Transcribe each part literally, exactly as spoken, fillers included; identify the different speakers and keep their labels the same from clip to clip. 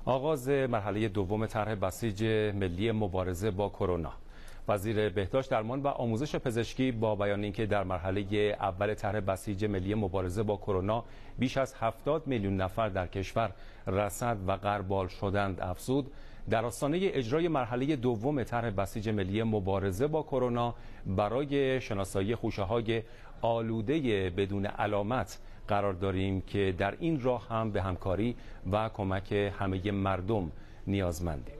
Speaker 1: آغاز مرحله دوم طرح بسیج ملی مبارزه با کرونا. وزیر بهداشت، درمان و آموزش پزشکی با بیان اینکه در مرحله اول طرح بسیج ملی مبارزه با کرونا بیش از هفتاد میلیون نفر در کشور رصد و غربال شدند افزود، در آستانه اجرای مرحله دوم طرح بسیج ملی مبارزه با کرونا برای شناسایی خوشه‌های آلوده بدون علامت قرار داریم که در این راه هم به همکاری و کمک همه مردم نیازمندیم.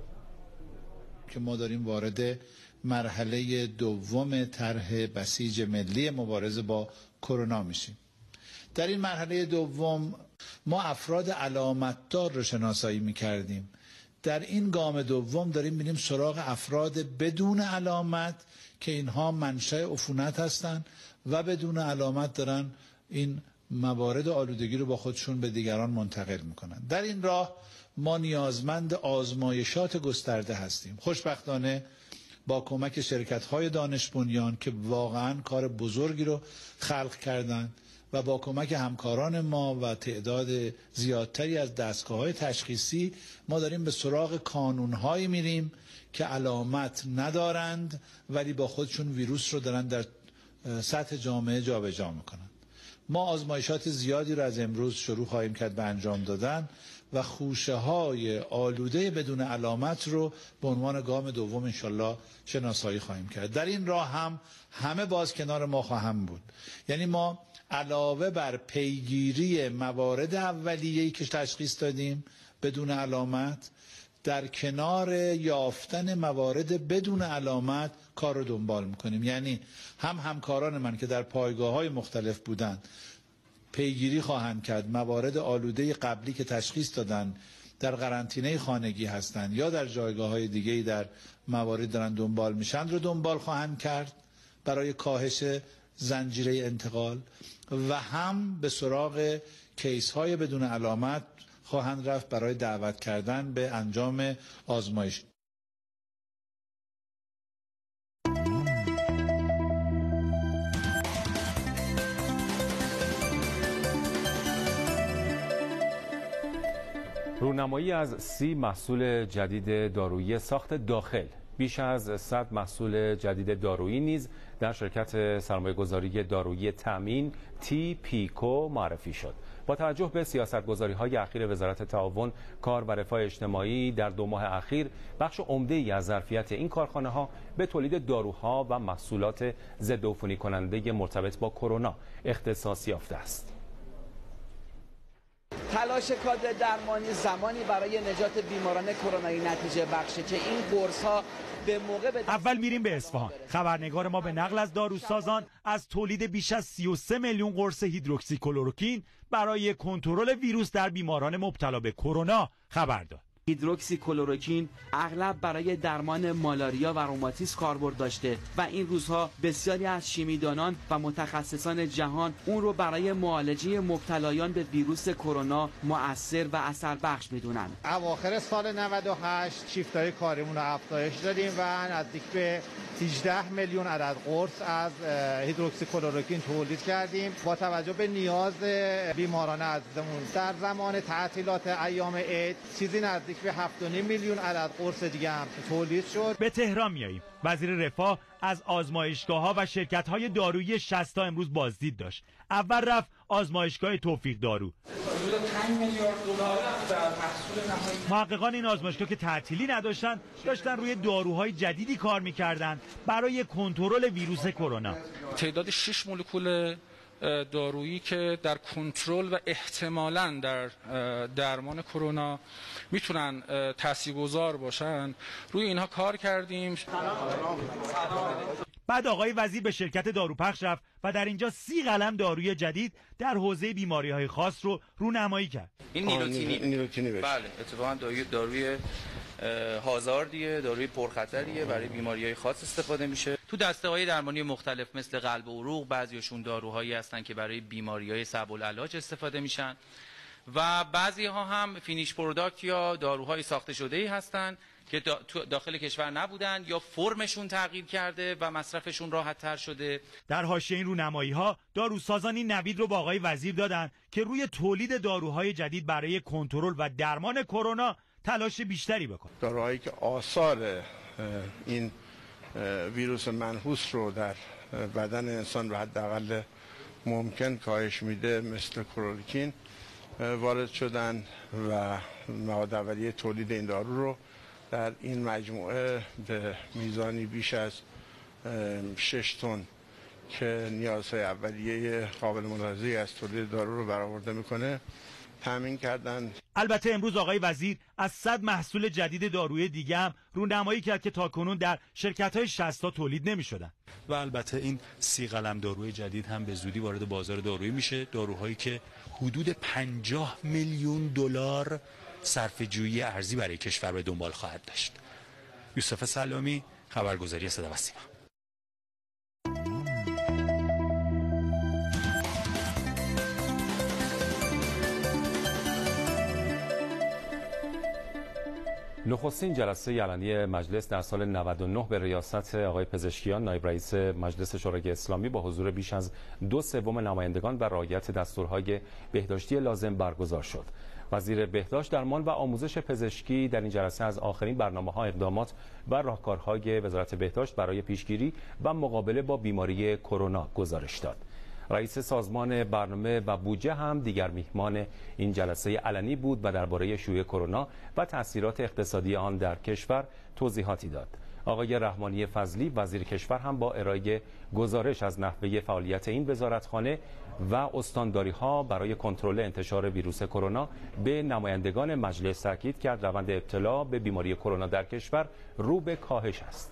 Speaker 2: که ما داریم وارد مرحله دوم طرح بسیج ملی مبارزه با کرونا میشیم. در این مرحله دوم ما افراد علامتدار رو شناسایی میکردیم. در این گام دوم داریم میریم سراغ افراد بدون علامت که اینها منشأ عفونت هستند و بدون علامت دارن این موارد آلودگی رو با خودشون به دیگران منتقل میکنن. در این راه ما نیازمند آزمایشات گسترده هستیم. خوشبختانه با کمک شرکت‌های دانش بنیان که واقعاً کار بزرگی رو خلق کردند و با کمک همکاران ما و تعداد زیادتری از دستگاه‌های تشخیصی ما داریم به سراغ کانون‌هایی میریم که علامت ندارند ولی با خودشون ویروس رو دارن در سطح جامعه جابجا میکنن. ما آزمایشات زیادی رو از امروز شروع خواهیم کرد به انجام دادن و خوشه های آلوده بدون علامت رو به عنوان گام دوم انشالله شناسایی خواهیم کرد. در این راه هم همه باز کنار ما خواهم بود. یعنی ما علاوه بر پیگیری موارد اولیه‌ای که تشخیص دادیم بدون علامت، در کنار یافتن موارد بدون علامت کار رو دنبال میکنیم. یعنی هم همکاران من که در پایگاه‌های مختلف بودند پیگیری خواهند کرد موارد آلوده قبلی که تشخیص دادن در قرنطینه خانگی هستند یا در جایگاه‌های دیگه‌ای در موارد دارن دنبال میشن رو دنبال خواهند کرد برای کاهش زنجیره انتقال و هم به سراغ کیس‌های بدون علامت خواهند رفت برای دعوت کردن به انجام آزمایش.
Speaker 1: رونمایی از سی محصول جدید دارویی ساخت داخل، بیش از صد محصول جدید دارویی نیز در شرکت سرمایه‌گذاری دارویی تامین تی پیکو معرفی شد. با توجه به سیاست‌گذاری‌های اخیر وزارت تعاون، کار و رفاه اجتماعی در دو ماه اخیر، بخش عمده‌ای از ظرفیت این کارخانه‌ها به تولید داروها و محصولات ضدعفونی کننده مرتبط با کرونا اختصاص یافته است.
Speaker 3: تلاش کادر درمانی زمانی برای نجات بیماران کرونایی نتیجه بخشه که این قرص‌ها به موقع به
Speaker 4: اول میریم به اصفهان. خبرنگار ما به نقل از داروسازان از تولید بیش از سی و سه میلیون قرص هیدروکسی کلروکین برای کنترل ویروس در بیماران مبتلا به کرونا خبر داد.
Speaker 3: هیدروکسی کلروکین اغلب برای درمان مالاریا و روماتیسم کاربرد داشته و این روزها بسیاری از شیمیدانان و متخصصان جهان اون رو برای معالجه مبتلایان به ویروس کرونا مؤثر و اثر بخش میدونن.
Speaker 5: اواخر سال نود و هشت شیفت‌های کاریمون رو افزایش دادیم و نزدیک به هجده میلیون عدد قرص از هیدروکسی کلروکین تولید کردیم. با توجه به نیاز بیماران عزیزمون در زمان تعطیلات ایام عید چیزی نزدیک به هفت و نیم میلیون عدد قرص دیگه هم تولید شد.
Speaker 4: به تهران میاییم. وزیر رفاه از آزمایشگاه‌ها و شرکت‌های دارویی شصت تا امروز بازدید داشت. اول رفت آزمایشگاه توفیق دارو. محققان این آزمایشگاه که تعطیلی نداشتن، داشتن روی داروهای جدیدی کار می‌کردند برای کنترل ویروس کرونا.
Speaker 6: تعداد شش مولکول دارویی که در کنترل و احتمالاً در درمان کرونا میتونن تاثیرگذار باشن، روی اینها کار کردیم.
Speaker 4: بعد آقای وزیر به شرکت داروپخش رفت و در اینجا سی قلم داروی جدید در حوزه بیماری‌های خاص رو رونمایی کرد.
Speaker 7: این نیروتینی بله، اتفاقاً داروی داروی هازاردیه، داروی پرخطریه، برای بیماری‌های خاص استفاده میشه. تو دسته‌های درمانی مختلف مثل قلب و عروق، بعضیشون داروهایی هستن که برای بیماری‌های صعب العلاج استفاده میشن و بعضی‌ها هم فینیش پروداکت یا داروهای ساخته شده‌ای هستن که داخل کشور نبودن یا فرمشون تغییر کرده و مصرفشون راحت تر شده.
Speaker 4: در حاشیه این رونمایی‌ها داروسازان این نوید رو با آقای وزیر دادن که روی تولید داروهای جدید برای کنترل و درمان کرونا تلاش بیشتری بکنه.
Speaker 8: داروهایی که آثار این ویروس منحوس رو در بدن انسان به حداقل ممکن کاهش میده مثل کلروکین وارد شدن و مواد اولیه تولید این دارو رو در این مجموعه به میزانی بیش از شش تن که نیازهای اولیه قابل ملاحظه‌ای از تولید دارو رو برآورده میکنه تامین کردن.
Speaker 4: البته امروز آقای وزیر از صد محصول جدید دارویی دیگه هم رونمایی کرد که تاکنون در شرکت‌های شصت تا تولید نمی‌شدن.
Speaker 9: و البته این سی قلم داروی جدید هم به زودی وارد بازار دارویی میشه، داروهایی که حدود پنجاه میلیون دلار صرفه‌جویی ارزی برای کشور به دنبال خواهد داشت. یوسف سلامی، خبرگزاری صدا و سیما.
Speaker 1: نخستین جلسه علنی مجلس در سال نود و نه به ریاست آقای پزشکیان نایب رئیس مجلس شورای اسلامی با حضور بیش از دو سوم نمایندگان و رعایت دستورهای بهداشتی لازم برگزار شد. وزیر بهداشت، درمان و آموزش پزشکی در این جلسه از آخرین برنامه‌ها، اقدامات و راهکارهای وزارت بهداشت برای پیشگیری و مقابله با بیماری کرونا گزارش داد. رئیس سازمان برنامه و بودجه هم دیگر میهمان این جلسه علنی بود و درباره شیوع کرونا و تأثیرات اقتصادی آن در کشور توضیحاتی داد. آقای رحمانی فضلی وزیر کشور هم با ارائه گزارش از نحوه فعالیت این وزارتخانه و استانداری‌ها برای کنترل انتشار ویروس کرونا به نمایندگان مجلس تاکید کرد روند ابتلا به بیماری کرونا در کشور رو به کاهش است.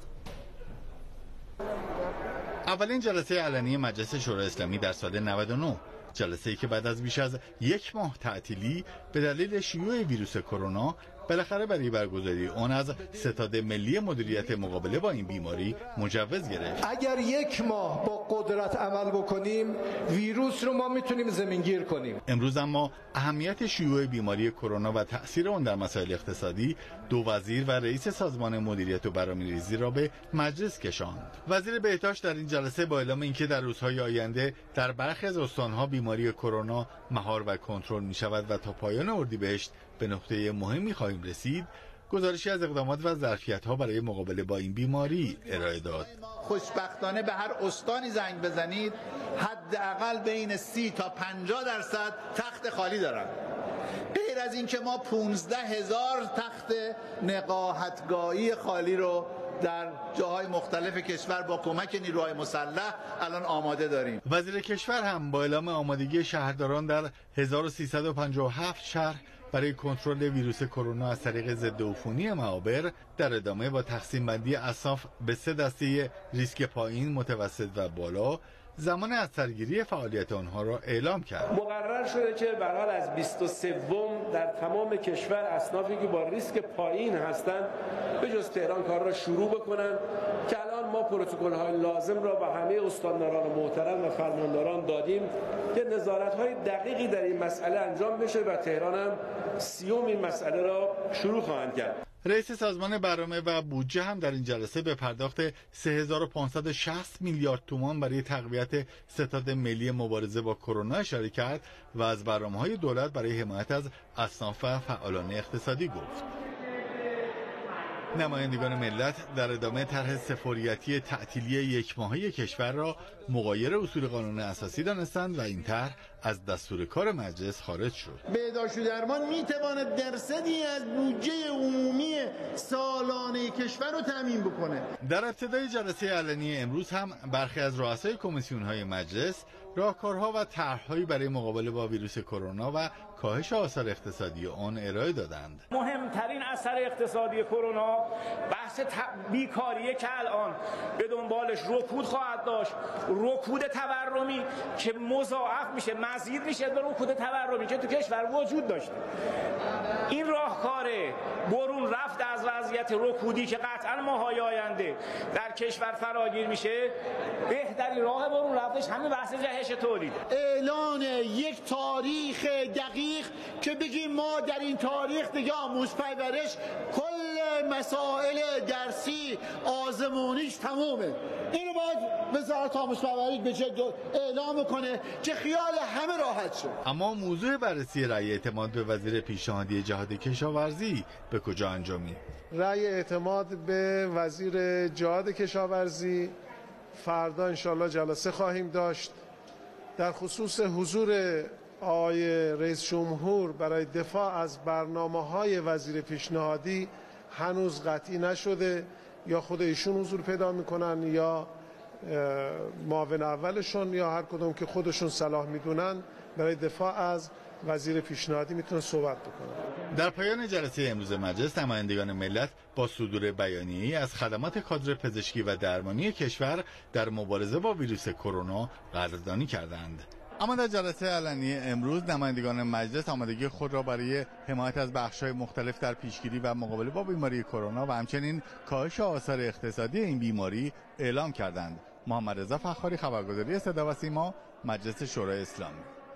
Speaker 10: اولین جلسه علنی مجلس شورای اسلامی در سال نود و نه، جلسه‌ای که بعد از بیش از یک ماه تعطیلی به دلیل شیوع ویروس کرونا بالاخره برای برگزاری آن از ستاد ملی مدیریت مقابله با این بیماری مجوز گرفت.
Speaker 11: اگر یک ماه با قدرت عمل بکنیم ویروس رو ما میتونیم زمینگیر کنیم.
Speaker 10: امروز اما اهمیت شیوع بیماری کرونا و تأثیر آن در مسائل اقتصادی دو وزیر و رئیس سازمان مدیریت و برنامه‌ریزی را به مجلس کشاند. وزیر بهداشت در این جلسه با اعلام اینکه در روزهای آینده در برخی از استان‌ها بیماری کرونا مهار و کنترل می‌شود و تا پایان اردیبهشت به نقطه مهمی خواهیم رسید، گزارشی از اقدامات و ظرفیت‌ها برای مقابله با این بیماری ارائه داد.
Speaker 2: خوشبختانه به هر استانی زنگ بزنید حداقل بین سی تا پنجاه درصد تخت خالی دارن. غیر از این که ما پانزده هزار تخت نقاهتگاهی خالی رو در جاهای مختلف کشور با کمک نیروهای مسلح الان آماده داریم.
Speaker 10: وزیر کشور هم با اعلام آمادگی شهرداران در هزار و سیصد و پنجاه و هفت شهر برای کنترل ویروس کرونا از طریق ضد عفونی معابر در ادامه با تقسیم بندی اصناف به سه دسته ریسک پایین، متوسط و بالا زمان از سرگیری فعالیت آنها را اعلام کرد.
Speaker 12: مقرر شده که به حال از بیست و سه در تمام کشور اصنافی که با ریسک پایین هستند به جز تهران کار را شروع بکنند که الان ما پروتکل های لازم را به همه استانداران محترم و فرمانداران دادیم که نظارت های دقیقی در این مسئله انجام بشه و تهران هم سیوم این مسئله را شروع خواهند کرد.
Speaker 10: رئیس سازمان برنامه و بودجه هم در این جلسه به پرداخت سه هزار و پانصد و شصت میلیارد تومان برای تقویت ستاد ملی مبارزه با کرونا اشاره کرد و از برنامه‌های دولت برای حمایت از اصناف و فعالان اقتصادی گفت. نمایندگان ملت در ادامه طرح سفاریتی تعطیلی یک ماهه کشور را مغایر اصول قانون اساسی دانستند و این طرح از دستور کار مجلس خارج شد.
Speaker 2: بهداشت و درمان میتواند درصدی از بودجه عمومی سالانه کشور رو تامین بکنه.
Speaker 10: در ابتدای جلسه علنی امروز هم برخی از رؤسای کمیسیون‌های مجلس راهکارها و طرح‌هایی برای مقابله با ویروس کرونا و کاهش آثار اقتصادی آن ارائه دادند.
Speaker 12: مهمترین اثر اقتصادی کرونا بحث بیکاریه که الان به دنبالش رکود خواهد داشت، رکود تورمی که مضاعف میشه، مزید میشه به رکود تورمی که تو کشور وجود داشته. این راهکار برون رفت از وضعیت رکودی که قطعا ماهای آینده در کشور فراگیر میشه، بهترین راه برون رفتش همین بحث جهش تولید.
Speaker 2: اعلان یک تاریخ دقیق که بگیم ما در این تاریخ دیگه آموز پرورش کل
Speaker 13: مسائل درسی آزمونیش تمومه. اینو باید وزارت آموزش و پرورش به جد اعلام کنه که خیال همه راحت شه.
Speaker 10: اما موضوع بررسی رأی اعتماد به وزیر پیشنهادی جهاد کشاورزی به کجا انجامید؟
Speaker 14: رأی اعتماد به وزیر جهاد کشاورزی فردا انشالله جلسه خواهیم داشت. در خصوص حضور آقای رئیس جمهور برای دفاع از برنامه‌های وزیر پیشنهادی هنوز قطعی نشده، یا خود ایشون حضور پیدا میکنن یا معاون اولشون یا هر کدوم که خودشون صلاح میدونن برای دفاع از وزیر پیشنهادی میتونه صحبت بکنن.
Speaker 10: در پایان جلسه امروز مجلس نمایندگان ملت با صدور بیانیه‌ای از خدمات کادر پزشکی و درمانی کشور در مبارزه با ویروس کرونا قدردانی کردند. اما در جلسه علنی امروز نمایندگان مجلس آمادگی خود را برای حمایت از بخش‌های مختلف در پیشگیری و مقابله با بیماری کرونا و همچنین کاهش آثار اقتصادی این بیماری اعلام کردند. محمد رضا فخاری، خبرگزاری صدا و سیما، مجلس شورای اسلامی.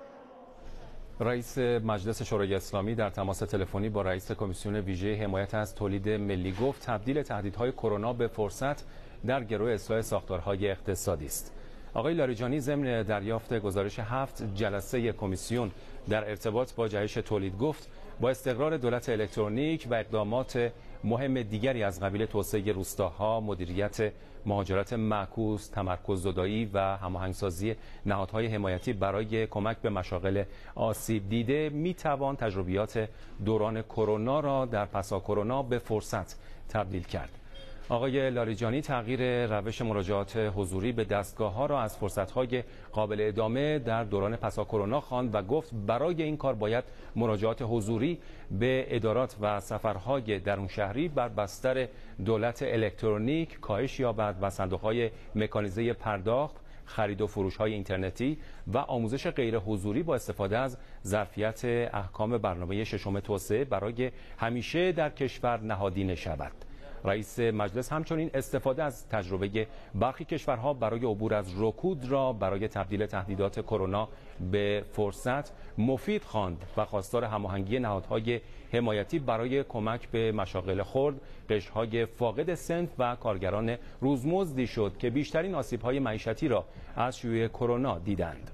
Speaker 1: رئیس مجلس شورای اسلامی در تماس تلفنی با رئیس کمیسیون ویژه حمایت از تولید ملی گفت تبدیل تهدیدهای کرونا به فرصت در گرو اصلاح ساختارهای اقتصادی است. آقای لاریجانی ضمن دریافت گزارش هفت جلسه کمیسیون در ارتباط با جهش تولید گفت با استقرار دولت الکترونیک و اقدامات مهم دیگری از قبیل توسعه روستاها، مدیریت مهاجرت معکوس، تمرکز زدایی و هماهنگسازی نهادهای حمایتی برای کمک به مشاغل آسیب دیده میتوان تجربیات دوران کرونا را در پسا کرونا به فرصت تبدیل کرد. آقای لاریجانی تغییر روش مراجعات حضوری به دستگاه‌ها را از فرصت‌های قابل ادامه در دوران پسا کرونا خواند و گفت برای این کار باید مراجعات حضوری به ادارات و سفرهای درون شهری بر بستر دولت الکترونیک کاهش یابد و صندوق‌های مکانیزه پرداخت، خرید و فروش‌های اینترنتی و آموزش غیر حضوری با استفاده از ظرفیت احکام برنامه ششم توسعه برای همیشه در کشور نهادینه شود. رئیس مجلس همچنین استفاده از تجربه برخی کشورها برای عبور از رکود را برای تبدیل تهدیدات کرونا به فرصت مفید خواند و خواستار هماهنگی نهادهای حمایتی برای کمک به مشاغل خرد، قشرهای فاقد صنف و کارگران روزمزدی شد که بیشترین آسیب‌های معیشتی را از شیوع کرونا دیدند.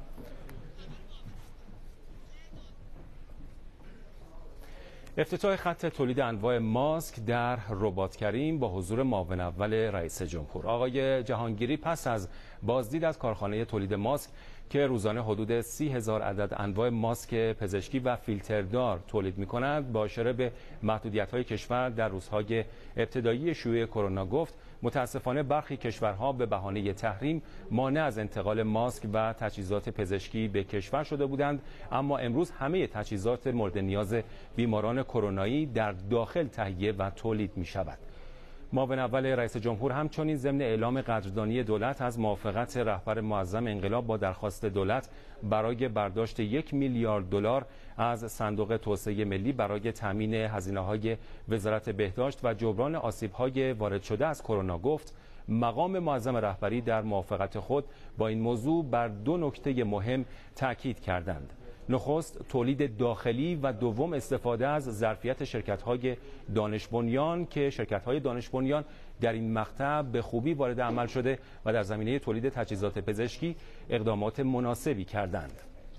Speaker 1: افتتاح خط تولید انواع ماسک در رباط کریم با حضور معاون اول رئیس جمهور. آقای جهانگیری پس از بازدید از کارخانه تولید ماسک که روزانه حدود سی هزار عدد انواع ماسک پزشکی و فیلتردار تولید می کند با اشاره به محدودیت‌های کشور در روزهای ابتدایی شیوع کرونا گفت متاسفانه برخی کشورها به بهانه تحریم مانع از انتقال ماسک و تجهیزات پزشکی به کشور شده بودند، اما امروز همه تجهیزات مورد نیاز بیماران کرونایی در داخل تهیه و تولید می شود. معاون اول رئیس جمهور همچنین ضمن اعلام قدردانی دولت از موافقت رهبر معظم انقلاب با درخواست دولت برای برداشت یک میلیارد دلار از صندوق توسعه ملی برای تامین هزینه‌های وزارت بهداشت و جبران آسیب‌های وارد شده از کرونا گفت مقام معظم رهبری در موافقت خود با این موضوع بر دو نکته مهم تاکید کردند. نخست تولید داخلی و دوم استفاده از ظرفیت شرکت‌های دانش بنیان که شرکت‌های دانش بنیان در این مقطع به خوبی وارد عمل شده و در زمینه تولید تجهیزات پزشکی اقدامات مناسبی کردند.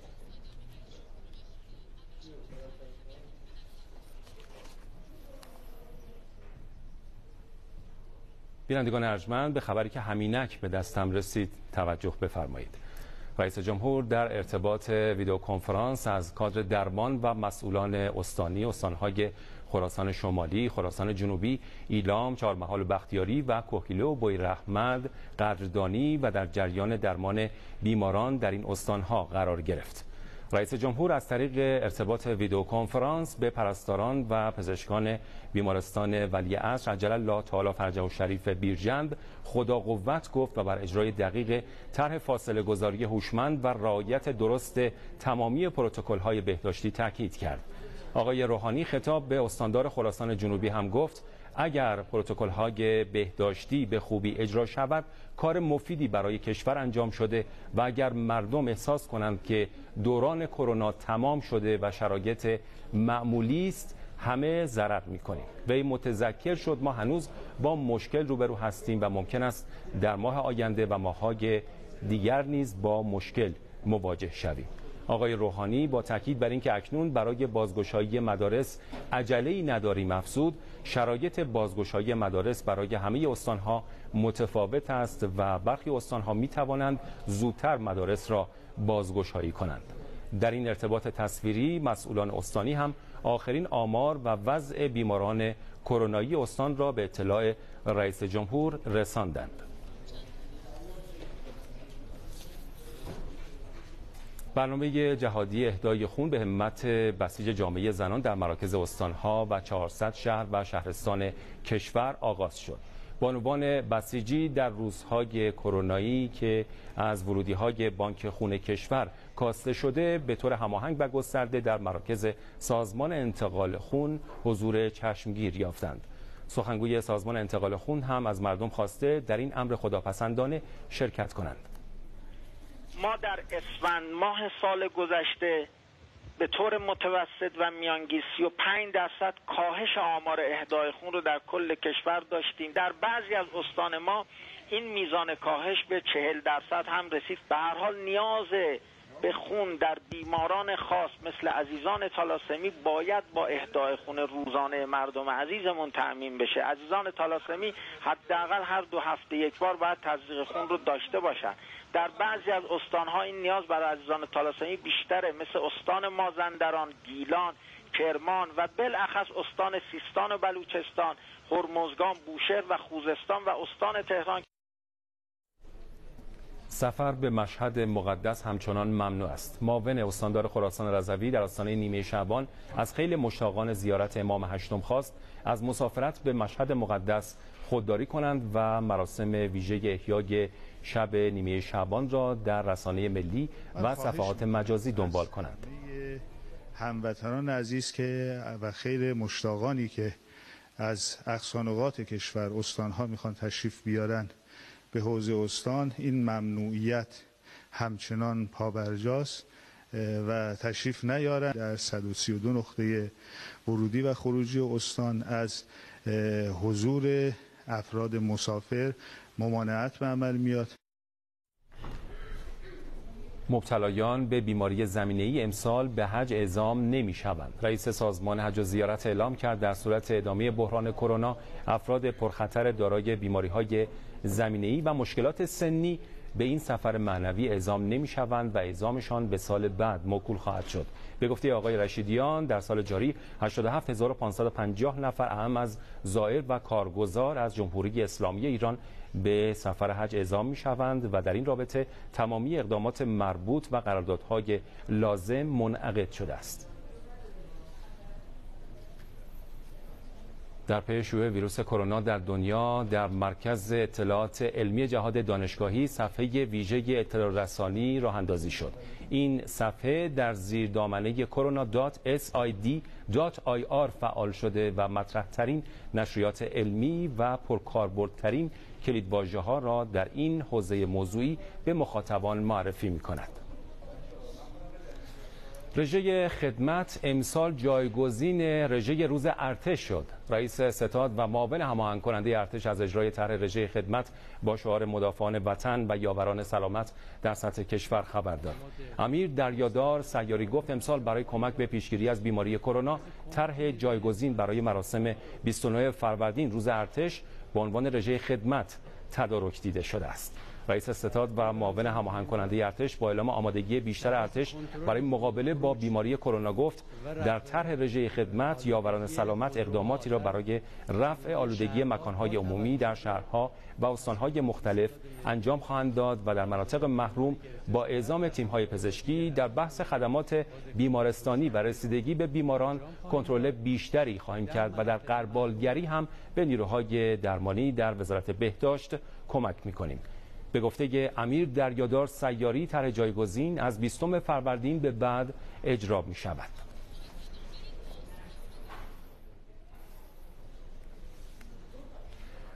Speaker 1: بینندگان ارجمند به خبری که همینک به دستم رسید توجه بفرمایید. رئیس جمهور در ارتباط ویدیو کنفرانس از کادر درمان و مسئولان استانی استان‌های خراسان شمالی، خراسان جنوبی، ایلام، چهارمحال و بختیاری و کوهگیلو و بویراحمد قدردانی و در جریان درمان بیماران در این استان‌ها قرار گرفت. رئیس جمهور از طریق ارتباط ویدیو کنفرانس به پرستاران و پزشکان بیمارستان ولیعصر عجل الله تعالی فرجه الشریف بیرجند خدا قوت گفت و بر اجرای دقیق طرح فاصله گذاری هوشمند و رعایت درست تمامی پروتکل‌های بهداشتی تاکید کرد. آقای روحانی خطاب به استاندار خراسان جنوبی هم گفت اگر پروتکل‌های بهداشتی به خوبی اجرا شود کار مفیدی برای کشور انجام شده و اگر مردم احساس کنند که دوران کرونا تمام شده و شرایط معمولی است همه ضرر میکنیم. وی متذکر شد ما هنوز با مشکل روبرو هستیم و ممکن است در ماه آینده و ماه‌های دیگر نیز با مشکل مواجه شویم. آقای روحانی با تاکید بر اینکه اکنون برای بازگشایی مدارس عجله‌ای نداریم افزود شرایط بازگشایی مدارس برای همه استان‌ها متفاوت است و برخی استان‌ها می‌توانند زودتر مدارس را بازگشایی کنند. در این ارتباط تصویری مسئولان استانی هم آخرین آمار و وضع بیماران کرونایی استان را به اطلاع رئیس جمهور رساندند. برنامه جهادی اهدای خون به همت بسیج جامعه زنان در مراکز استانها و چهارصد شهر و شهرستان کشور آغاز شد. بانوان بسیجی در روزهای کرونایی که از ورودی‌های بانک خون کشور کاسته شده به طور هماهنگ و گسترده در مراکز سازمان انتقال خون حضور چشمگیر یافتند. سخنگوی سازمان انتقال خون هم از مردم خواسته در این امر خداپسندانه شرکت کنند.
Speaker 12: ما در اسفند ماه سال گذشته به طور متوسط و میانگین سی و پنج درصد کاهش آمار اهدای خون رو در کل کشور داشتیم. در بعضی از استان ما این میزان کاهش به چهل درصد هم رسید. به هر حال نیاز به خون در بیماران خاص مثل عزیزان تالاسمی باید با اهدای خون روزانه مردم عزیزمون تأمین بشه. عزیزان تالاسمی حداقل هر دو هفته یک بار باید تزریق خون رو داشته باشن. در بعضی از استانها این نیاز برای عزیزان تالاسمی بیشتره، مثل استان مازندران، گیلان، کرمان و بالاخص استان سیستان و بلوچستان، هرمزگان، بوشهر و خوزستان و استان تهران.
Speaker 1: سفر به مشهد مقدس همچنان ممنوع است. معاون استاندار خراسان رضوی در آستانه نیمه شعبان از خیل مشتاقان زیارت امام هشتم خواست از مسافرت به مشهد مقدس خودداری کنند و مراسم ویژه احیای شب نیمه شعبان را در رسانه ملی و صفحات مجازی دنبال کنند.
Speaker 15: هموطنان عزیز که و خیر مشتاقانی که از اقصانقاط کشور استانها میخوان تشریف بیارن به حوزه استان، این ممنوعیت همچنان پابرجاست و تشریف نیارن. در صد و سی و دو نقطه ورودی و خروجی استان از حضور افراد مسافر ممانعت به عمل میاد.
Speaker 1: مبتلایان به بیماری زمینه‌ای امسال به حج اعزام نمی‌شوند. رئیس سازمان حج و زیارت اعلام کرد در صورت ادامه بحران کرونا افراد پرخطر دارای بیماری‌های زمینه‌ای و مشکلات سنی به این سفر معنوی اعزام نمی‌شوند و اعزامشان به سال بعد موکول خواهد شد. به گفته آقای رشیدیان در سال جاری هشتاد و هفت هزار و پانصد و پنجاه نفر اهم از زائر و کارگزار از جمهوری اسلامی ایران به سفر حج اعزام می‌شوند و در این رابطه تمامی اقدامات مربوط و قراردادهای لازم منعقد شده است. در پی شیوع ویروس کرونا در دنیا در مرکز اطلاعات علمی جهاد دانشگاهی صفحه ویژه اطلاع رسانی راه اندازی شد. این صفحه در زیر دامنه کرونا دات اس آی دی دات آی آر فعال شده و مطرح‌ترین نشریات علمی و پرکاربردترین کلیدواژه‌ها را در این حوزه موضوعی به مخاطبان معرفی می‌کند. رژه خدمت امسال جایگزین رژه روز ارتش شد. رئیس ستاد و معاون هماهنگ کننده ارتش از اجرای طرح رژه خدمت با شعار مدافعان وطن و یاوران سلامت در سطح کشور خبر داد. امیر دریادار سیاری گفت امسال برای کمک به پیشگیری از بیماری کرونا طرح جایگزین برای مراسم بیست و نه فروردین روز ارتش به عنوان رژه خدمت تدارک دیده شده است. رئیس ستاد و معاون هماهنگ کننده ارتش با اعلام آمادگی بیشتر ارتش برای مقابله با بیماری کرونا گفت در طرح رژه خدمت یاوران سلامت اقداماتی را برای رفع آلودگی مکانهای عمومی در شهرها و استانهای مختلف انجام خواهند داد و در مناطق محروم با اعزام تیم‌های پزشکی در بحث خدمات بیمارستانی و رسیدگی به بیماران کنترل بیشتری خواهیم کرد و در غربالگری هم به نیروهای درمانی در وزارت بهداشت کمک می‌کنیم. به گفته امیر دریادار سیاری طرح جایگزین از بیستم فروردین به بعد اجرا می شود.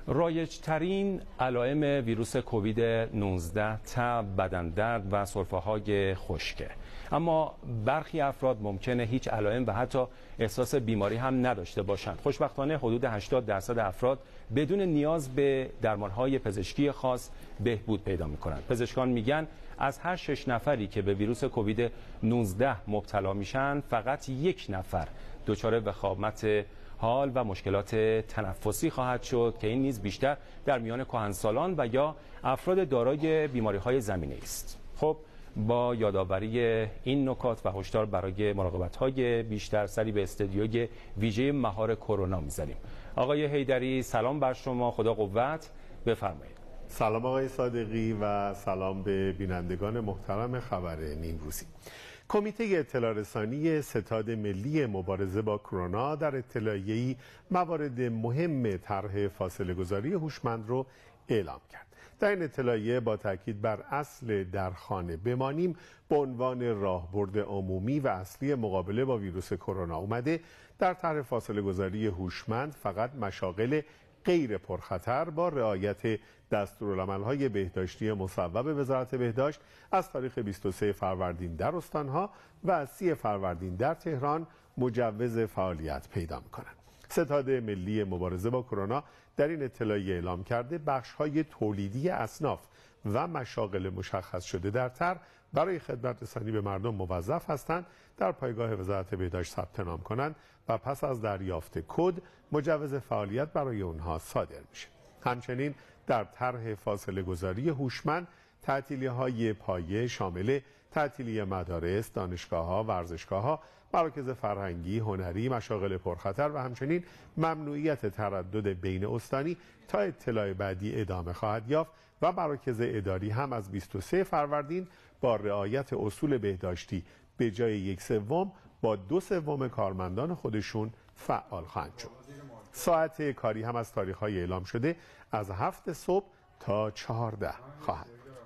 Speaker 1: رایج‌ترین علائم ویروس کووید نوزده تب، بدن درد و سرفه‌های خشکه. اما برخی افراد ممکنه هیچ علائم و حتی احساس بیماری هم نداشته باشند. خوشبختانه حدود هشتاد درصد افراد بدون نیاز به درمان‌های پزشکی خاص بهبود پیدا می‌کنند. پزشکان میگن از هر شش نفری که به ویروس کووید نوزده مبتلا میشن فقط یک نفر دچار وخامت حال و مشکلات تنفسی خواهد شد که این نیز بیشتر در میان کهنسالان و یا افراد دارای بیماری‌های زمینه‌ای است. خب با یادآوری این نکات و هشدار برای مراقبت‌های بیشتر سری به استودیوی ویژه مهار کرونا می‌زنیم. آقای حیدری سلام بر شما، خدا قوت، بفرمایید.
Speaker 16: سلام آقای صادقی و سلام به بینندگان محترم خبر نیمروزی. کمیته اطلاع رسانی ستاد ملی مبارزه با کرونا در اطلاعیه‌ای موارد مهم طرح فاصله گذاری هوشمند رو اعلام کرد. در این اطلاعیه با تاکید بر اصل در خانه بمانیم به عنوان راهبرد عمومی و اصلی مقابله با ویروس کرونا اومده در طرح فاصله گذاری هوشمند فقط مشاغل غیر پرخطر با رعایت دستورالعمل‌های بهداشتی مصوب وزارت بهداشت از تاریخ بیست و سوم فروردین در استانها و از سی فروردین در تهران مجوز فعالیت پیدا می‌کنند. ستاد ملی مبارزه با کرونا در این اطلاعیه اعلام کرده بخش‌های تولیدی اصناف و مشاغل مشخص شده در طرح برای خدمت رسانی به مردم موظف هستند در پایگاه وزارت بهداشت ثبت نام کنند و پس از دریافت کد مجوز فعالیت برای اونها صادر میشه. همچنین در طرح فاصله گذاری هوشمند تعطیلی‌های پایه شامل تعطیلی مدارس، دانشگاه‌ها، ورزشگاه‌ها، مراکز فرهنگی، هنری، مشاغل پرخطر و همچنین ممنوعیت تردد بین استانی تا اطلاع بعدی ادامه خواهد یافت و مراکز اداری هم از بیست و سوم فروردین با رعایت اصول بهداشتی به جای یک سوم با دو سوم کارمندان خودشون فعال خواهند شد. ساعت کاری هم از تاریخ‌های اعلام شده از هفت صبح تا چهارده خواهد.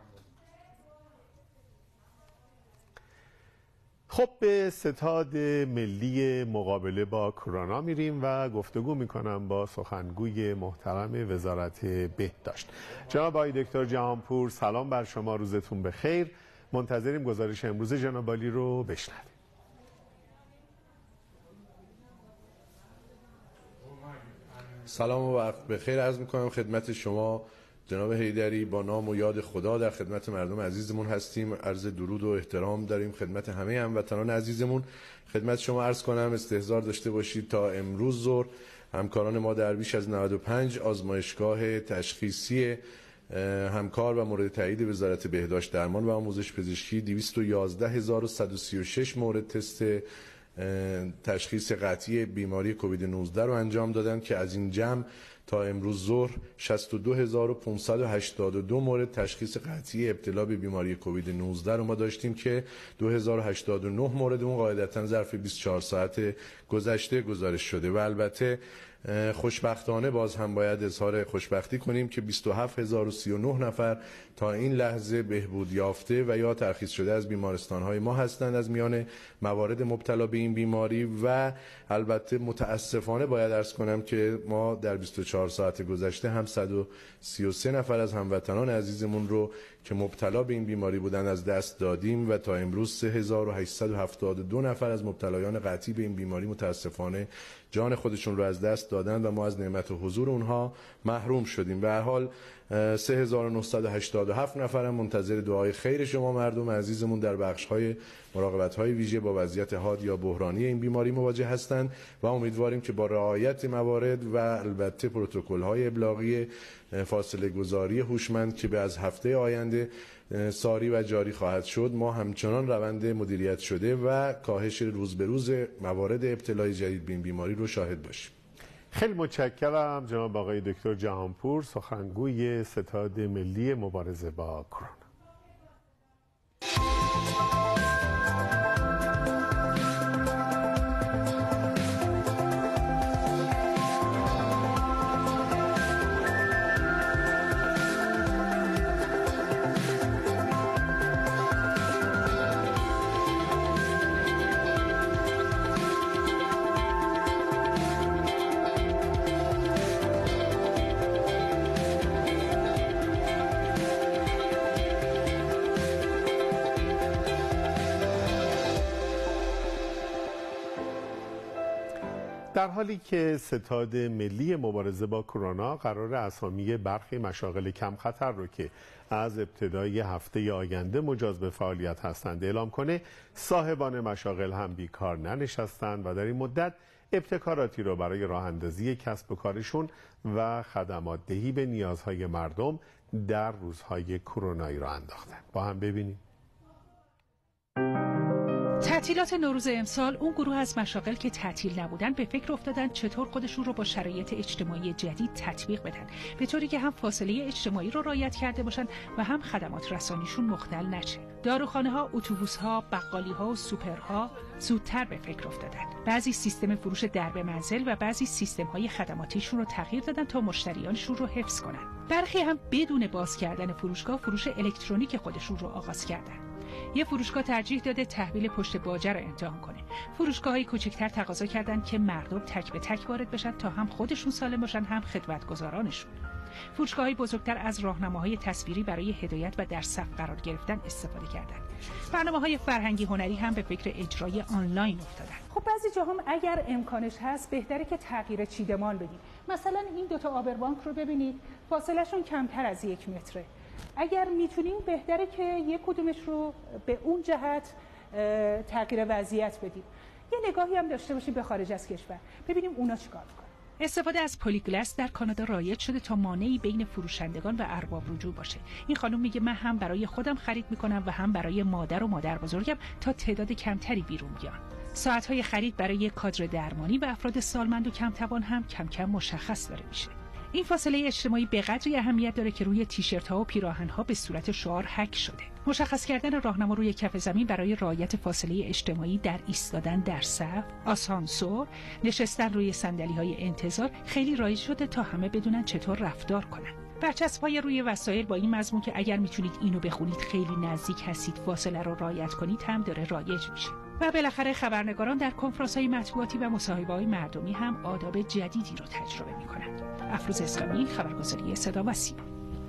Speaker 16: خب به ستاد ملی مقابله با کرونا میریم و گفتگو میکنم با سخنگوی محترم وزارت بهداشت. جناب آقای دکتر جهانپور سلام بر شما، روزتون بخیر. منتظریم گزارش امروز جناب عالی رو بشنویم.
Speaker 17: سلام و وقت بخیر عرض میکنم خدمت شما جناب حیدری. با نام و یاد خدا در خدمت مردم عزیزمون هستیم. عرض درود و احترام داریم خدمت همه هموطنان عزیزمون. خدمت شما عرض کنم استحضار داشته باشید تا امروز ظهر همکاران ما در بیش از نود و پنج آزمایشگاه تشخیصی همکار و مورد تایید وزارت بهداشت درمان و آموزش پزشکی دویست و یازده هزار و صد و سی و شش مورد تست تشخیص قطعی بیماری کووید نوزده رو انجام دادن که از این جمع تا امروز ظهر شصت و دو هزار و پانصد و هشتاد و دو مورد تشخیص قطعی ابتلا به بیماری کووید نوزده رو ما داشتیم که دو هزار و هشتاد و نه مورد اون قاعدتاً ظرف بیست و چهار ساعت گذشته گزارش شده و البته خوشبختانه باز هم باید اظهار خوشبختی کنیم که بیست و هفت هزار و سی و نه نفر تا این لحظه بهبود یافته و یا ترخیص شده از بیمارستان‌های ما هستند از میان موارد مبتلا به این بیماری و البته متاسفانه باید عرض کنم که ما در بیست و چهار ساعت گذشته هم صد و سی و سه نفر از هموطنان عزیزمون رو که مبتلا به این بیماری بودن از دست دادیم و تا امروز سه هزار و هشتصد و هفتاد و دو نفر از مبتلایان قطعی به این بیماری متاسفانه جان خودشون رو از دست دادن و ما از نعمت و حضور اونها محروم شدیم. به هر حال سه هزار و نهصد و هشتاد و هفت نفر هم منتظر دعای خیر شما مردم عزیزمون در بخش‌های مراقبت‌های ویژه با وضعیت حاد یا بحرانی این بیماری مواجه هستند و امیدواریم که با رعایت موارد و البته پروتکل‌های ابلاغی فاصله گذاری هوشمند که به از هفته آینده ساری و جاری خواهد شد ما همچنان روند مدیریت شده و کاهش روز به روز موارد ابتلای جدید به این بیماری رو شاهد باشیم.
Speaker 16: خیلی متشکرم جناب آقای دکتر جهانپور سخنگوی ستاد ملی مبارزه با کرونا. در حالی که ستاد ملی مبارزه با کرونا قرار اسامی برخی مشاغل کم خطر رو که از ابتدای هفته آینده مجاز به فعالیت هستند اعلام کنه، صاحبان مشاغل هم بیکار ننشستند و در این مدت ابتکاراتی رو برای راه اندازی کسب و کارشون و خدمات دهی به نیازهای مردم در روزهای کرونایی راه انداختن. با هم ببینیم.
Speaker 18: تعطیلات نوروز امسال اون گروه از مشاغل که تعطیل نبودن به فکر افتادن چطور خودشون رو با شرایط اجتماعی جدید تطبیق بدن، به طوری که هم فاصله اجتماعی رو رعایت کرده باشن و هم خدمات رسانیشون مختل نشه. داروخانه‌ها، اتوبوس‌ها، بقالی‌ها و سوپرها زودتر به فکر افتادن. بعضی سیستم فروش درب منزل و بعضی سیستم‌های خدماتیشون رو تغییر دادن تا مشتریانشون رو حفظ کنن. برخی هم بدون باز کردن فروشگاه فروش الکترونیک خودشون رو آغاز کردن. یه فروشگاه ترجیح داده تحویل پشت باجه را امتحان کنه. فروشگاه‌های کوچکتر تقاضا کردن که مردم تک به تک وارد بشن تا هم خودشون سالم باشن هم خدمتگزارانشون. فروشگاه‌های بزرگتر از راهنماهای تصویری برای هدایت و در صف قرار گرفتن استفاده کردند. برنامه‌های فرهنگی هنری هم به فکر اجرای آنلاین افتادن.
Speaker 19: خب بعضی جاها اگر امکانش هست بهتره که تغییر چیدمان بدیم. مثلا این دو تا آبربانک رو ببینید، فاصلهشون کمتر از یک متره. اگر میتونیم بهتره که یک کدومش رو به اون جهت تغییر وضعیت بدیم. یه نگاهی هم داشته باشیم به خارج از کشور، ببینیم اونا چیکار میکنن.
Speaker 18: استفاده از پلیگلاس در کانادا رایج شده تا مانعی بین فروشندگان و ارباب رجوع باشه. این خانم میگه من هم برای خودم خرید میکنم و هم برای مادر و مادر بزرگم تا تعداد کمتری بیرون بیان. ساعت‌های خرید برای کادر درمانی و افراد سالمند و کم توان هم کم کم مشخص داره میشه. این فاصله اجتماعی به قدری اهمیت داره که روی تیشرت‌ها و پیراهن‌ها به صورت شعار حک شده. مشخص کردن راهنما روی کف زمین برای رعایت فاصله اجتماعی در ایستادن در صف، آسانسور، نشستن روی صندلی‌های انتظار خیلی رایج شده تا همه بدونن چطور رفتار کنن. برچسب‌های روی وسایل با این مضمون که اگر میتونید اینو بخونید خیلی نزدیک هستید فاصله رو رعایت کنید هم داره رایج میشه. و بالاخره خبرنگاران در کنفرانس‌های مطبوعاتی و مصاحبه‌های مردمی هم آداب جدیدی رو تجربه می‌کنند. افروز اسلامی، خبرگزاری صدا و سیما.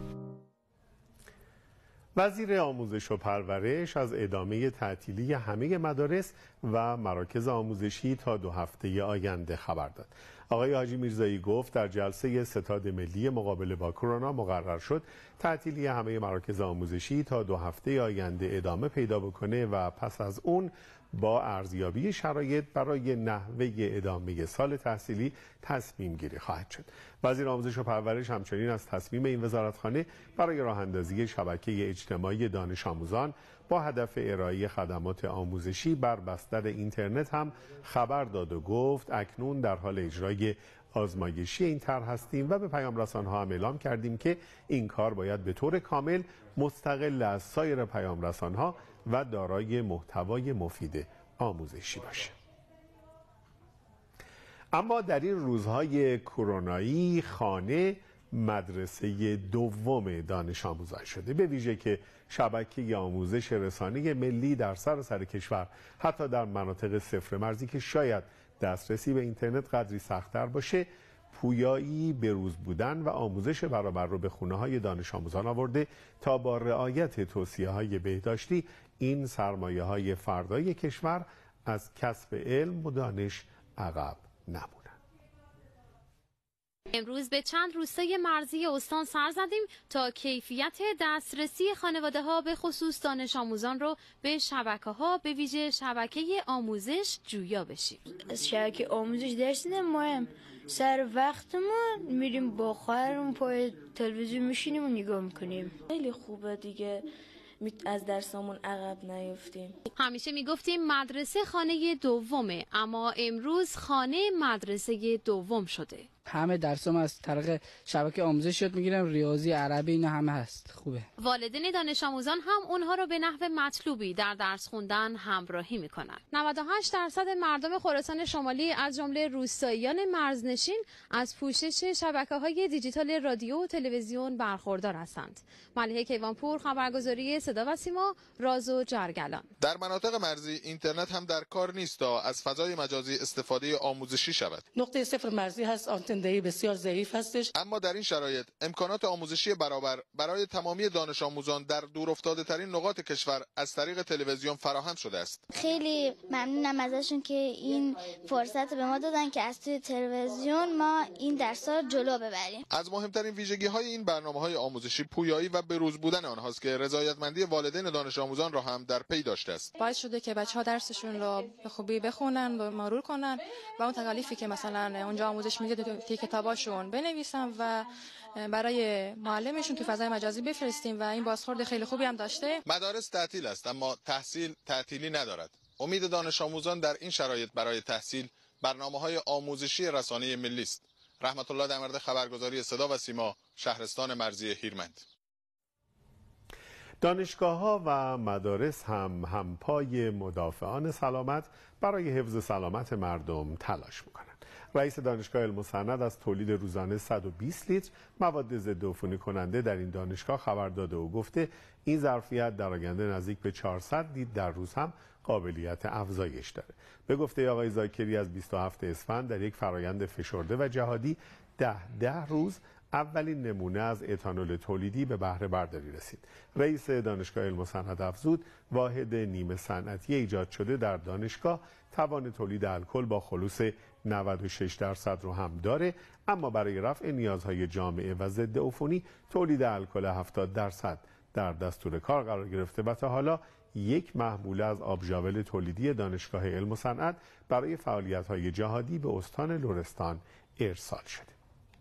Speaker 16: وزیر آموزش و پرورش از ادامه تعطیلی همه مدارس و مراکز آموزشی تا دو هفته آینده خبر داد. آقای حاجی میرزایی گفت در جلسه ستاد ملی مقابله با کرونا مقرر شد تعطیلی همه مراکز آموزشی تا دو هفته آینده ادامه پیدا بکنه و پس از اون با ارزیابی شرایط برای نحوه ادامه سال تحصیلی تصمیم گیری خواهد شد. وزیر آموزش و پرورش همچنین از تصمیم این وزارتخانه برای راه اندازی شبکه اجتماعی دانش آموزان با هدف ارائه خدمات آموزشی بر بستر اینترنت هم خبر داد و گفت اکنون در حال اجرای آزمایشی این طرح هستیم و به پیام رسان‌ها هم اعلام کردیم که این کار باید به طور کامل مستقل از سایر پیام رسان‌ها و دارای محتوای مفید آموزشی باشه. اما در این روزهای کرونایی خانه مدرسه دوم دانش آموزان شده، به ویژه که شبکه آموزش رسانه ملی در سراسر کشور حتی در مناطق صفر مرزی که شاید دسترسی به اینترنت قدری سخت‌تر باشه پویایی به روز بودن و آموزش برابر رو به خونه‌های دانش آموزان آورده تا با رعایت توصیه‌های بهداشتی این سرمایه‌های فردای کشور از کسب علم و دانش عقب نمونن.
Speaker 20: امروز به چند روستای مرزی استان سر زدیم تا کیفیت دسترسی خانواده‌ها به خصوص دانش آموزان رو به شبکه‌ها به ویژه شبکه آموزش جویا بشیم.
Speaker 21: از شبکه آموزش درس مهم سر وقتمون میریم با خواهرمون پای تلویزیون میشینیم و نگاه میکنیم.
Speaker 22: خیلی خوبه دیگه از درسامون عقب نیفتیم.
Speaker 20: همیشه میگفتیم مدرسه خانه دومه، اما امروز خانه مدرسه دوم شده.
Speaker 23: همه درسام از طریق شبکه آموزش یاد میگیرم، ریاضی، عربی، اینا همه هست. خوبه.
Speaker 20: والدین دانش آموزان هم اونها رو به نحو مطلوبی در درس خوندن همراهی میکنن. نود و هشت درصد مردم خراسان شمالی از جمله روستاییان مرزنشین از پوشش شبکه‌های دیجیتال رادیو و تلویزیون برخوردار هستند. ملیحه کیانوش، خبرگزاری صدا و سیما، راز و جرگلان.
Speaker 24: در مناطق مرزی اینترنت هم در کار نیست تا از فضای مجازی استفاده آموزشی شود.
Speaker 25: نقطه صفر مرزی هست،
Speaker 3: زندگی بسیار ضعیف هستش.
Speaker 5: اما در این شرایط امکانات آموزشی برابر برای تمامی دانش آموزان در دورافتاده ترین نقاط کشور از طریق تلویزیون فراهم شده است.
Speaker 6: خیلی ممنونم ازشون که این فرصت به ما دادن که از توی تلویزیون ما این درس‌ها رو جلو ببریم.
Speaker 5: از مهمترین ویژگی‌های این برنامه‌های آموزشی پویایی و بروز بودن آنهاست که رضایتمندی والدین دانش آموزان را هم در پی داشته است.
Speaker 24: باعث شده که بچه‌ها درسشون رو به خوبی بخونن و مرور کنن و اون تکالیفی که مثلا اونجا آموزش میده توی کتاباشون بنویسن و برای معلمشون تو فضای مجازی بفرستیم و این بازخورد خیلی خوبی هم داشته.
Speaker 5: مدارس تعطیل است اما تحصیل تعطیلی ندارد. امید دانش آموزان در این شرایط برای تحصیل برنامه‌های آموزشی رسانه ملی است. رحمت الله دمرده، خبرگزاری صدا و سیما، شهرستان مرزی هیرمند.
Speaker 16: دانشگاه‌ها و مدارس هم همپای مدافعان سلامت برای حفظ سلامت مردم تلاش می‌کنند. رئیس دانشگاه علم و صنعت از تولید روزانه صد و بیست لیتر مواد ضد عفونی کننده در این دانشگاه خبر داده و گفته این ظرفیت در آینده نزدیک به چهارصد لیتر در روز هم قابلیت افزایش داره. به گفته آقای زاکری از بیست و هفتم اسفند در یک فرایند فشرده و جهادی ده ده روز اولین نمونه از اتانول تولیدی به بهره برداری رسید. رئیس دانشگاه علم و صنعت افزود واحد نیمه صنعتی ایجاد شده در دانشگاه توان تولید الکل با خلوص نود و شش درصد رو هم داره، اما برای رفع نیازهای جامعه و ضد عفونی تولید الکل هفتاد درصد در دستور کار قرار گرفته و تا حالا یک محموله از آبژاول تولیدی دانشگاه علم و صنعت برای فعالیت‌های جهادی به استان لرستان ارسال شده.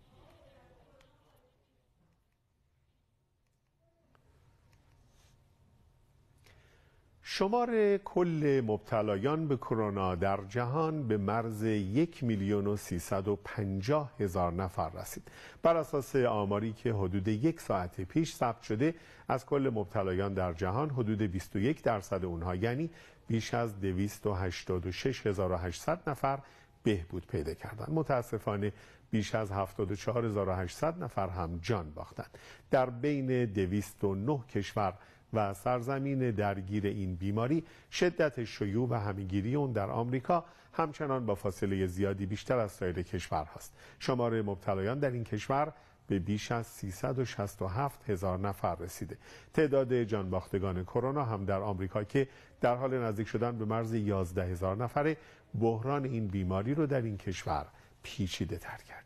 Speaker 16: شمار کل مبتلایان به کرونا در جهان به مرز یک میلیون و سیصد و پنجاه هزار نفر رسید. بر اساس آماری که حدود یک ساعت پیش ثبت شده، از کل مبتلایان در جهان حدود بیست و یک درصد اونها یعنی بیش از دویست و هشتاد و شش هزار و هشتصد نفر بهبود پیدا کردند. متاسفانه بیش از هفتاد و چهار هزار و هشتصد نفر هم جان باختند. در بین دویست و نه کشور و سرزمین درگیر این بیماری شدت شیوع و همه‌گیری اون در آمریکا همچنان با فاصله زیادی بیشتر از سایر کشورهاست. شمار مبتلایان در این کشور به بیش از سیصد و شصت و هفت هزار نفر رسیده. تعداد جانباختگان کرونا هم در آمریکا که در حال نزدیک شدن به مرز یازده هزار نفره، بحران این بیماری رو در این کشور پیچیده تر کرد.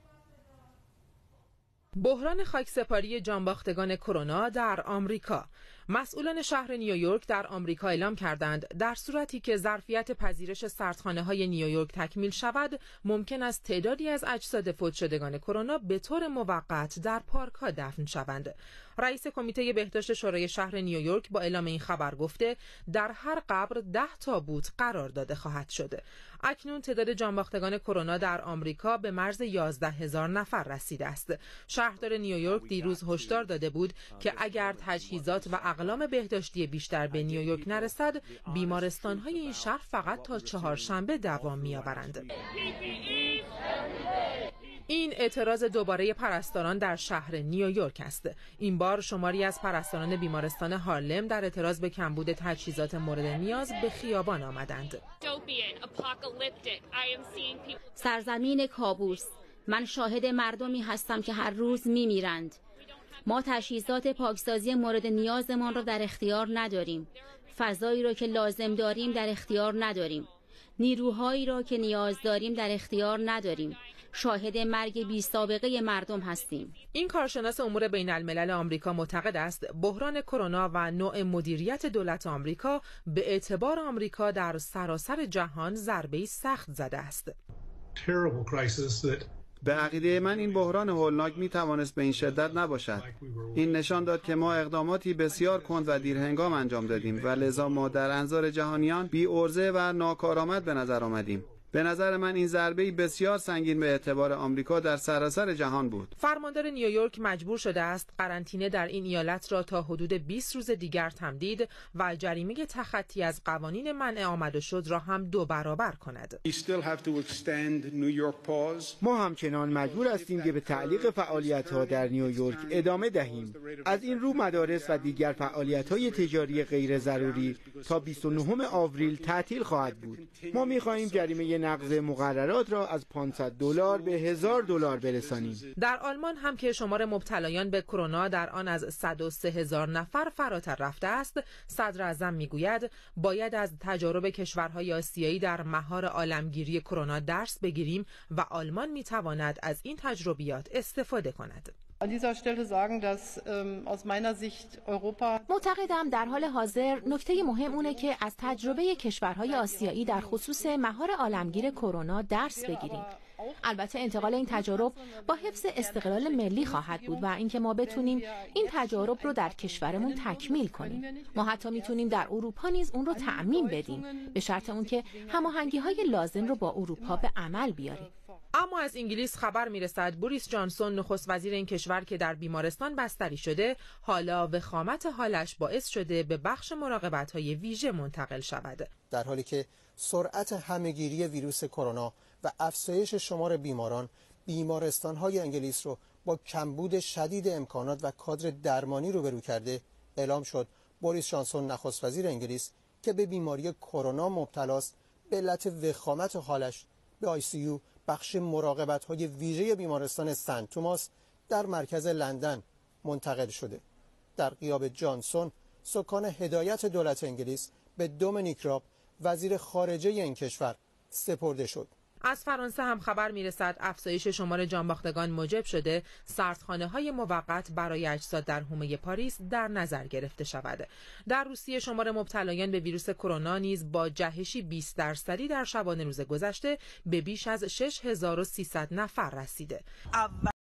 Speaker 25: بحران خاکسپاری جانباختگان کرونا در آمریکا. مسئولان شهر نیویورک در آمریکا اعلام کردند در صورتی که ظرفیت پذیرش سردخانه‌های نیویورک تکمیل شود، ممکن است تعدادی از اجساد فوت شدگان کرونا به طور موقت در پارک‌ها دفن شوند. رئیس کمیته بهداشت شورای شهر نیویورک با اعلام این خبر گفته در هر قبر ده تابوت قرار داده خواهد شد. اکنون تعداد جانباختگان کرونا در آمریکا به مرز یازده هزار نفر رسیده است. شهردار نیویورک دیروز هشدار داده بود که اگر تجهیزات و اقلام بهداشتی بیشتر به نیویورک نرسد، بیمارستان‌های این شهر فقط تا چهارشنبه دوام می‌آورند. این اعتراض دوباره پرستاران در شهر نیویورک است. این بار شماری از پرستاران بیمارستان هارلم در اعتراض به کمبود تجهیزات مورد نیاز به خیابان آمدند.
Speaker 26: سرزمین کابوس، من شاهد مردمی هستم که هر روز می‌میرند. ما تجهیزات پاکسازی مورد نیازمان را در اختیار نداریم. فضایی را که لازم داریم در اختیار نداریم. نیروهایی را که نیاز داریم در اختیار نداریم. شاهد مرگ بی سابقه مردم هستیم.
Speaker 25: این کارشناس امور بین الملل آمریکا معتقد است بحران کرونا و نوع مدیریت دولت آمریکا به اعتبار آمریکا در سراسر جهان ضربه‌ای سخت زده است.
Speaker 27: به عقیده من این بحران هولناک می توانست به این شدت نباشد. این نشان داد که ما اقداماتی بسیار کند و دیرهنگام انجام دادیم و لذا ما در انظار جهانیان بی عرضه و ناکارآمد به نظر آمدیم. به نظر من این ضربه بسیار سنگین به اعتبار آمریکا در سراسر جهان بود.
Speaker 25: فرماندار نیویورک مجبور شده است قرنطینه در این ایالت را تا حدود بیست روز دیگر تمدید و جریمه تخطی از قوانین منع آمد و شد را هم دو برابر کند.
Speaker 28: ما همچنان مجبور هستیم که به تعلیق فعالیت‌ها در نیویورک ادامه دهیم. از این رو مدارس و دیگر فعالیت‌های تجاری غیر ضروری تا بیست و نهم آوریل تعطیل خواهد بود. ما می‌خواهیم جریمه برای نقض مقررات را از پانصد دلار به هزار دلار برسانیم.
Speaker 25: در آلمان هم که شمار مبتلایان به کرونا در آن از صد و سه هزار نفر فراتر رفته است، صدر اعظم میگوید باید از تجارب کشورهای آسیایی در مهار عالمگیری کرونا درس بگیریم و آلمان میتواند از این تجربیات استفاده کند.
Speaker 2: معتقدم در حال حاضر نکته مهم اونه که از تجربه کشورهای آسیایی در خصوص مهار عالمگیر کرونا درس بگیریم. البته انتقال این تجارب با حفظ استقلال ملی خواهد بود و اینکه ما بتونیم این تجارب رو در کشورمون تکمیل کنیم. ما حتی میتونیم در اروپا نیز اون رو تعمیم بدیم به شرط اون که هماهنگی‌های لازم رو با اروپا به عمل بیاریم.
Speaker 25: اما از انگلیس خبر میرسد بوریس جانسون نخست وزیر این کشور که در بیمارستان بستری شده، حالا وخامت حالش باعث شده به بخش مراقبت‌های ویژه منتقل شود.
Speaker 3: در حالی که سرعت همهگیری ویروس کرونا و افزایش شمار بیماران بیمارستان‌های انگلیس رو با کمبود شدید امکانات و کادر درمانی روبرو کرده، اعلام شد بوریس جانسون نخست وزیر انگلیس که به بیماری کرونا مبتلاست به علت وخامت حالش به آی سی یو بخش مراقبت‌های ویژه بیمارستان سنت توماس در مرکز لندن منتقل شده. در غیاب جانسون سکان هدایت دولت انگلیس به دومینیک راب وزیر خارجه این کشور سپرده شد.
Speaker 25: از فرانسه هم خبر میرسد افزایش شمار جانباختگان موجب شده سردخانه‌های موقت برای اجساد در حومه پاریس در نظر گرفته شود. در روسیه شمار مبتلایان به ویروس کرونا نیز با جهشی بیست درصدی در شبانه روز گذشته به بیش از شش هزار و سیصد نفر رسیده.